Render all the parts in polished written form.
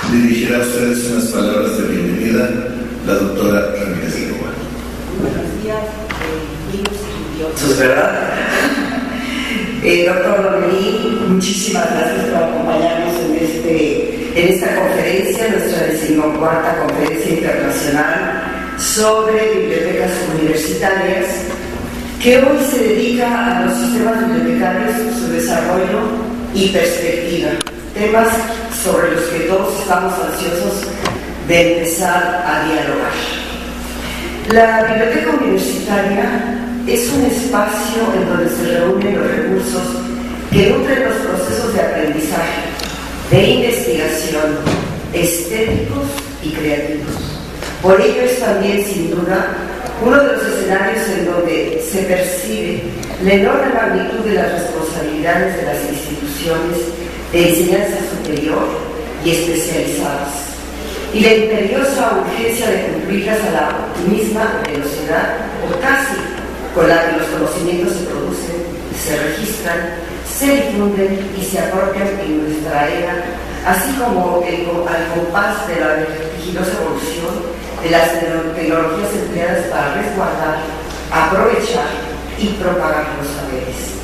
Dirigirá a ustedes unas palabras de bienvenida la doctora Ramírez Leguán. Buenos días, niños y idiotas. ¿Eso es verdad? Doctor Lomelí, muchísimas gracias por acompañarnos en esta conferencia, nuestra 14ª Conferencia Internacional sobre Bibliotecas Universitarias, que hoy se dedica a los sistemas bibliotecarios, su desarrollo y perspectiva, temas sobre los que todos estamos ansiosos de empezar a dialogar. La biblioteca universitaria es un espacio en donde se reúnen los recursos que nutren los procesos de aprendizaje, de investigación, estéticos y creativos. Por ello es también, sin duda, uno de los escenarios en donde se percibe la enorme magnitud de las responsabilidades de las instituciones de enseñanza superior y especializadas, y la imperiosa urgencia de cumplirlas a la misma velocidad, o casi, con la que los conocimientos se producen, se registran, se difunden y se apropian en nuestra era, así como al compás de la vertiginosa evolución de las tecnologías empleadas para resguardar, aprovechar y propagar los saberes.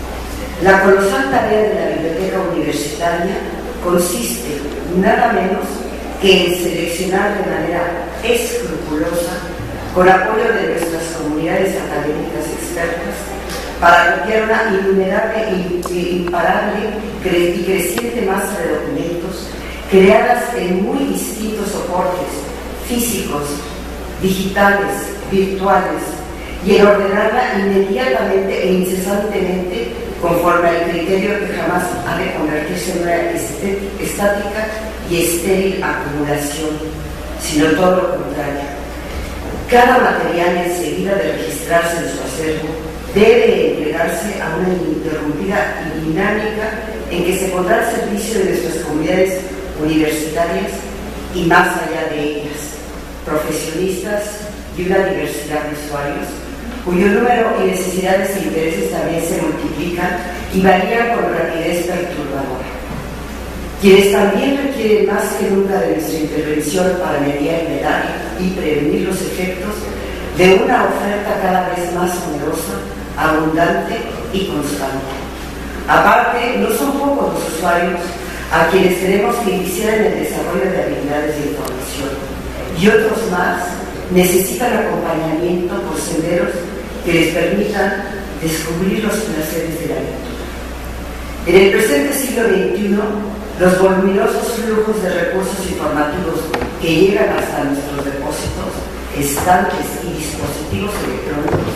La colosal tarea de la biblioteca universitaria consiste nada menos que en seleccionar de manera escrupulosa, con apoyo de nuestras comunidades académicas expertas, para copiar una innumerable e imparable y creciente masa de documentos creadas en muy distintos soportes físicos, digitales, virtuales, y en ordenarla inmediatamente e incesantemente conforme al criterio que jamás ha de convertirse en una estática y estéril acumulación, sino todo lo contrario. Cada material, enseguida de registrarse en su acervo, debe entregarse a una ininterrumpida y dinámica en que se pondrá al servicio de nuestras comunidades universitarias y más allá de ellas, profesionistas y una diversidad de usuarios, cuyo número y necesidades e intereses también se multiplican y varían con rapidez perturbadora. Quienes también requieren más que nunca de nuestra intervención para mediar y prevenir los efectos de una oferta cada vez más numerosa, abundante y constante. Aparte, no son pocos los usuarios a quienes tenemos que iniciar en el desarrollo de habilidades de información, y otros más necesitan acompañamiento por senderos que les permitan descubrir los placeres de la lectura. En el presente siglo XXI, los voluminosos flujos de recursos informativos que llegan hasta nuestros depósitos, estantes y dispositivos electrónicos,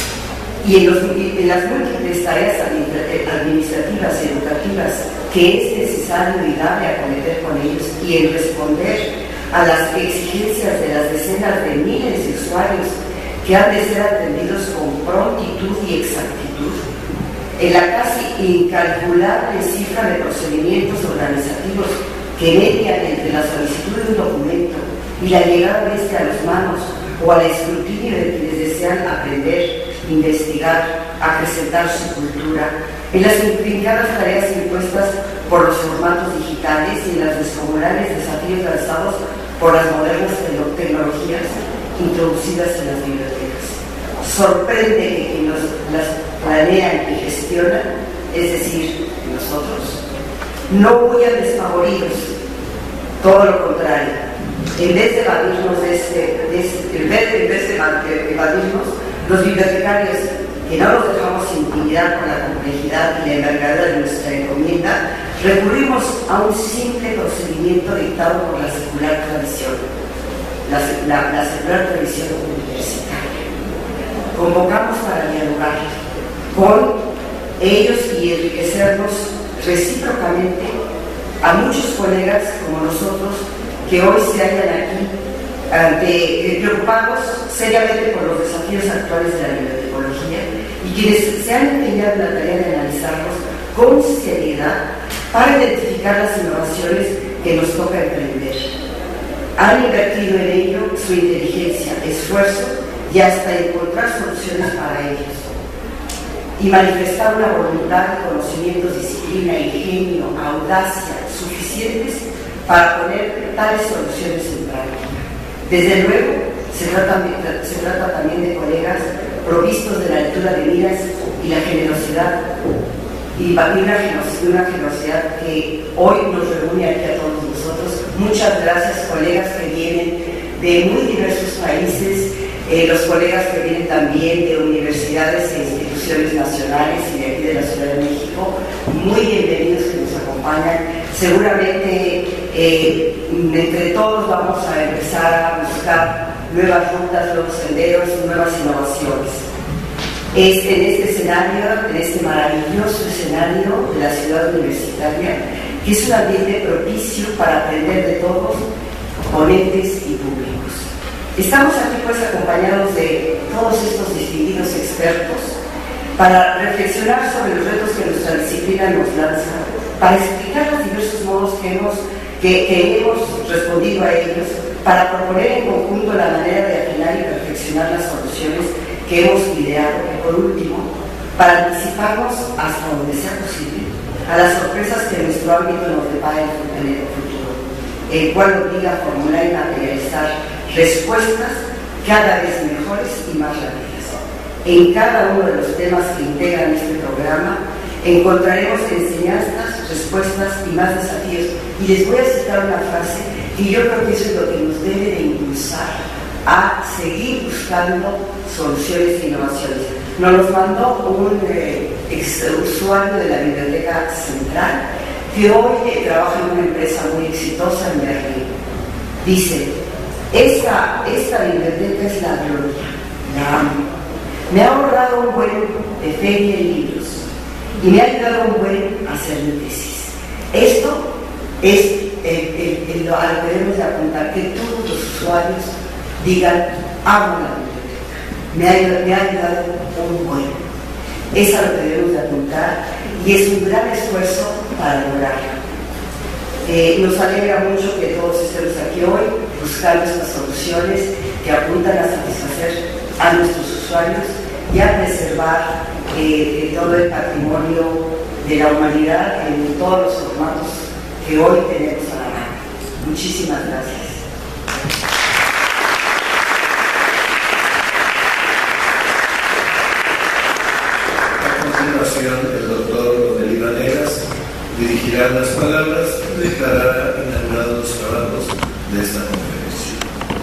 y en las múltiples tareas administrativas y educativas que es necesario y dable acometer con ellos, y en responder a las exigencias de las decenas de miles de usuarios que han de ser atendidos con prontitud y exactitud, en la casi incalculable cifra de procedimientos organizativos que median entre la solicitud de un documento y la llegada de este a las manos o al escrutinio de quienes desean aprender, investigar, acrecentar su cultura, en las intrincadas tareas impuestas por los formatos digitales y en los descomunales desafíos lanzados por las modernas tecnologías introducidas en las bibliotecas. Sorprende que quienes las planean y gestionan, es decir, nosotros, no huyan despavoridos, todo lo contrario. En vez de evadirnos evadirnos, los bibliotecarios, que no nos dejamos intimidar por la complejidad y la envergadura de nuestra encomienda, recurrimos a un simple procedimiento dictado por la secular tradición, la secular tradición universitaria. Convocamos para dialogar con ellos y enriquecernos recíprocamente a muchos colegas como nosotros que hoy se hallan aquí preocupados seriamente por los desafíos actuales de la bibliotecología y quienes se han empeñado en la tarea de analizarlos con seriedad para identificar las innovaciones que nos toca emprender. Han invertido en ello su inteligencia, esfuerzo y hasta encontrar soluciones para ellos, y manifestar una voluntad, conocimientos, disciplina, ingenio, audacia suficientes para poner tales soluciones en práctica. Desde luego, se trata también de colegas provistos de la altura de miras y la generosidad, y una generosidad que hoy nos reúne aquí a todos nosotros. Muchas gracias, colegas que vienen de muy diversos países, los colegas que vienen también de universidades e instituciones nacionales y de aquí de la Ciudad de México, muy bienvenidos que nos acompañan. Seguramente entre todos vamos a empezar a buscar nuevas rutas, nuevos senderos, nuevas innovaciones. En este escenario, en este maravilloso escenario de la ciudad universitaria, que es un ambiente propicio para aprender de todos, ponentes y públicos. Estamos aquí pues acompañados de todos estos distinguidos expertos para reflexionar sobre los retos que nuestra disciplina nos lanza, para explicar los diversos modos que hemos respondido a ellos, para proponer en conjunto la manera de afinar y perfeccionar las soluciones que hemos ideado, y por último, para anticiparnos hasta donde sea posible a las sorpresas que nuestro ámbito nos depara en el futuro, el cual obliga a formular y materializar respuestas cada vez mejores y más rápidas. En cada uno de los temas que integran este programa encontraremos enseñanzas, respuestas y más desafíos. Y les voy a citar una frase y yo creo que eso es lo que nos debe de impulsar a seguir buscando soluciones e innovaciones. Nos los mandó un ex usuario de la Biblioteca Central que hoy trabaja en una empresa muy exitosa en Berlín. Dice: esta biblioteca es la gloria, la amo. Me ha ahorrado un buen de feria y libros y me ha ayudado un buen a hacer mi tesis. Esto es lo que debemos de apuntar, que todos los usuarios digan: amo la biblioteca, me ha ayudado un buen. Es a lo que debemos de apuntar y es un gran esfuerzo para lograrlo. Nos alegra mucho que todos estemos aquí hoy buscando estas soluciones que apuntan a satisfacer a nuestros usuarios y a preservar todo el patrimonio de la humanidad en todos los formatos que hoy tenemos a la mano. Muchísimas gracias. A continuación, el doctor Rodrigo Vanegas dirigirá las palabras y declarará inaugurados los trabajos de esta conferencia.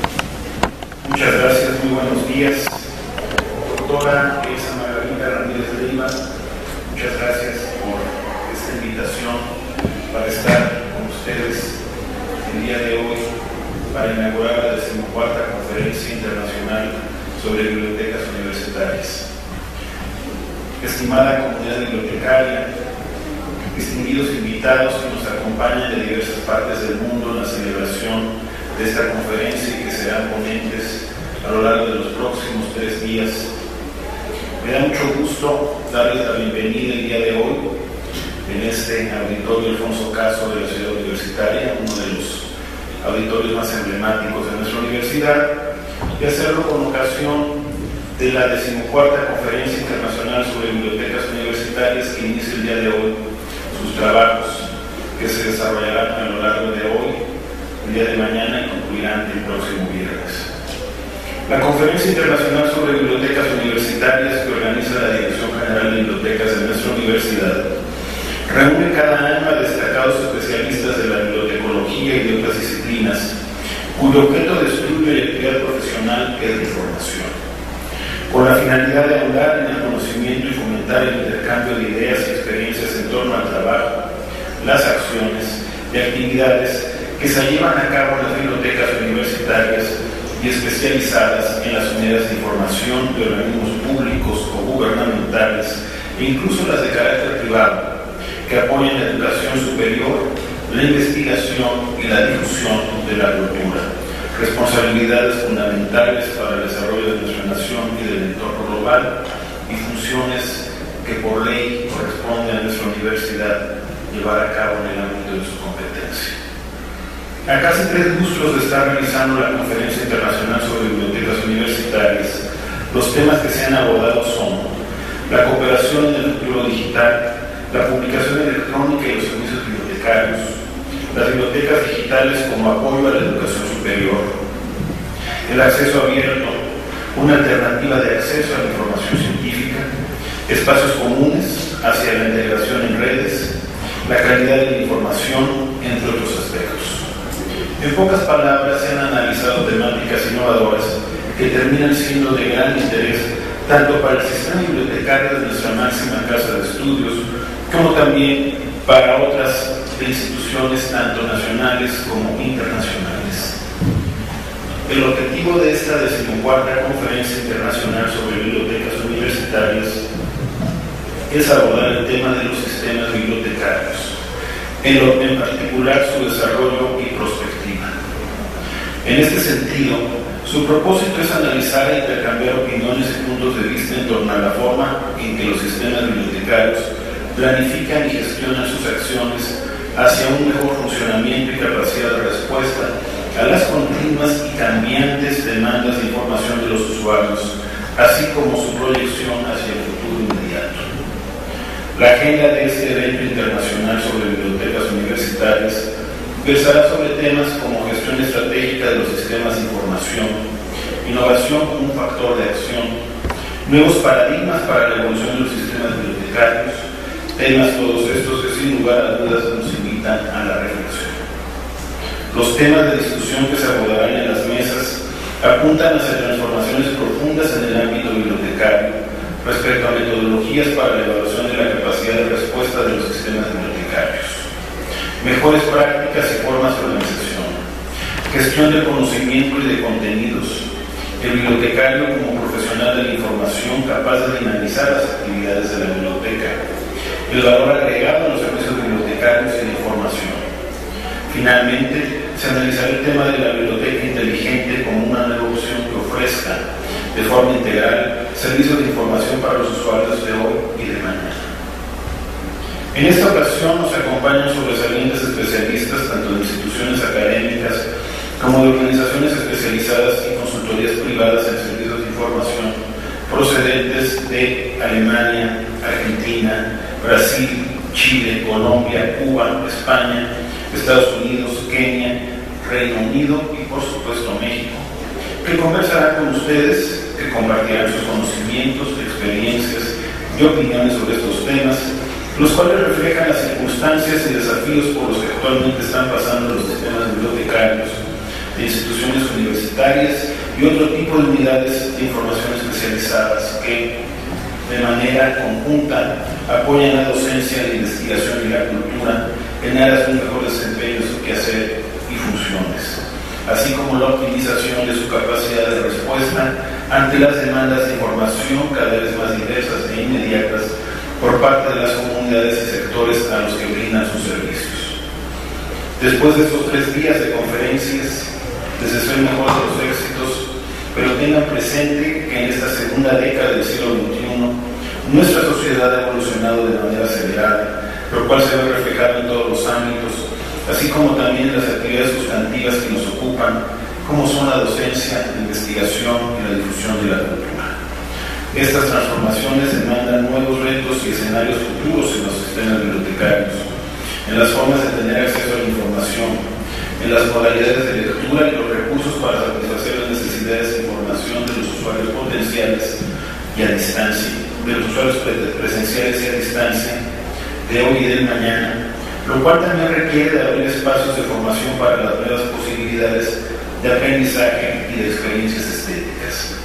Muchas gracias, muy buenos días. Doctora Elsa Margarita Ramírez de Lima, muchas gracias por esta invitación para estar con ustedes el día de hoy para inaugurar la 14ª Conferencia Internacional sobre Bibliotecas Universitarias. Estimada comunidad bibliotecaria, distinguidos invitados que nos acompañan de diversas partes del mundo en la celebración de esta conferencia y que serán ponentes a lo largo de los próximos 3 días. Me da mucho gusto darles la bienvenida el día de hoy en este auditorio Alfonso Caso de la Ciudad Universitaria, uno de los auditorios más emblemáticos de nuestra universidad, y hacerlo con ocasión de la 14ª Conferencia Internacional sobre Bibliotecas Universitarias que inicia el día de hoy sus trabajos, que se desarrollarán a lo largo de hoy, el día de mañana y concluirán el próximo viernes. La Conferencia Internacional sobre Bibliotecas Universitarias, que organiza la Dirección General de Bibliotecas de nuestra universidad, reúne cada año a destacados especialistas de la bibliotecología y de otras disciplinas, cuyo objeto de estudio y actividad profesional es la información, con la finalidad de ahondar en el conocimiento y fomentar el intercambio de ideas y experiencias en torno al trabajo, las acciones y actividades que se llevan a cabo en las bibliotecas universitarias y especializadas en las unidades de información de organismos públicos o gubernamentales e incluso las de carácter privado, que apoyan la educación superior, la investigación y la difusión de la cultura, responsabilidades fundamentales para el desarrollo de nuestra nación y del entorno global, y funciones que por ley corresponde a nuestra universidad llevar a cabo en el ámbito de su competencia. A casi 3 lustros de estar realizando la Conferencia Internacional sobre Bibliotecas Universitarias, los temas que se han abordado son la cooperación en el futuro digital, la publicación electrónica y los servicios bibliotecarios, las bibliotecas digitales como apoyo a la educación superior, el acceso abierto, una alternativa de acceso a la información científica, espacios comunes hacia la integración en redes, la calidad de la información, entre otros aspectos. En pocas palabras, se han analizado temáticas innovadoras que terminan siendo de gran interés tanto para el sistema bibliotecario de nuestra máxima casa de estudios, como también para otras instituciones tanto nacionales como internacionales. El objetivo de esta 14ª Conferencia Internacional sobre Bibliotecas Universitarias es abordar el tema de los sistemas bibliotecarios, en particular su desarrollo y prospectiva. En este sentido, su propósito es analizar e intercambiar opiniones y puntos de vista en torno a la forma en que los sistemas bibliotecarios planifican y gestionan sus acciones hacia un mejor funcionamiento y capacidad de respuesta a las continuas y cambiantes demandas de información de los usuarios, así como su proyección hacia el futuro inmediato. La agenda de este evento internacional sobre bibliotecas universitarias versará sobre temas como gestión estratégica de los sistemas de información, innovación como un factor de acción, nuevos paradigmas para la evolución de los sistemas bibliotecarios, temas todos estos que sin lugar a dudas nos invitan a la reflexión. Los temas de discusión que se abordarán en las mesas apuntan hacia transformaciones profundas en el ámbito bibliotecario respecto a metodologías para la evaluación de la capacidad de respuesta de los sistemas bibliotecarios, mejores prácticas y formas de organización, gestión del conocimiento y de contenidos, el bibliotecario como profesional de la información capaz de dinamizar las actividades de la biblioteca, el valor agregado a los servicios bibliotecarios y la información. Finalmente, se analizará el tema de la biblioteca inteligente como una nueva opción que ofrezca de forma integral servicios de información para los usuarios de hoy y de mañana. En esta ocasión nos acompañan sobresalientes especialistas tanto de instituciones académicas como de organizaciones especializadas y consultorías privadas en servicios de información procedentes de Alemania, Argentina, Brasil, Chile, Colombia, Cuba, España, Estados Unidos, Kenia, Reino Unido y por supuesto México, que conversarán con ustedes, que compartirán sus conocimientos, experiencias y opiniones sobre estos temas, los cuales reflejan las circunstancias y desafíos por los que actualmente están pasando los sistemas bibliotecarios de instituciones universitarias y otro tipo de unidades de información especializadas que, de manera conjunta, apoyan la docencia, la investigación y la cultura en aras de un mejor desempeño de su quehacer y funciones, así como la optimización de su capacidad de respuesta ante las demandas de información cada vez más diversas e inmediatas por parte de las comunidades y sectores a los que brindan sus servicios. Después de estos 3 días de conferencias, les deseo el mejor de los éxitos, pero tengan presente que en esta segunda década del siglo XXI nuestra sociedad ha evolucionado de manera acelerada, lo cual se ve reflejado en todos los ámbitos, así como también en las actividades sustantivas que nos ocupan, como son la docencia, la investigación y la difusión de la cultura. Estas transformaciones demandan nuevos retos y escenarios futuros en los sistemas bibliotecarios, en las formas de tener acceso a la información, en las modalidades de lectura y los recursos para satisfacer las necesidades de información de los usuarios potenciales y a distancia, de los usuarios presenciales y a distancia, de hoy y del mañana, lo cual también requiere de abrir espacios de formación para las nuevas posibilidades de aprendizaje y de experiencias estéticas.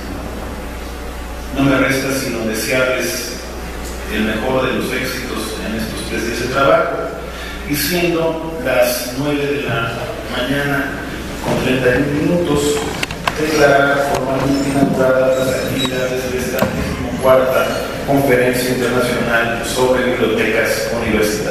No me resta sino desearles el mejor de los éxitos en estos 3 días de trabajo, y siendo las 9 de la mañana con 31 minutos, declarar formalmente inauguradas las actividades de esta 14ª Conferencia Internacional sobre Bibliotecas Universitarias.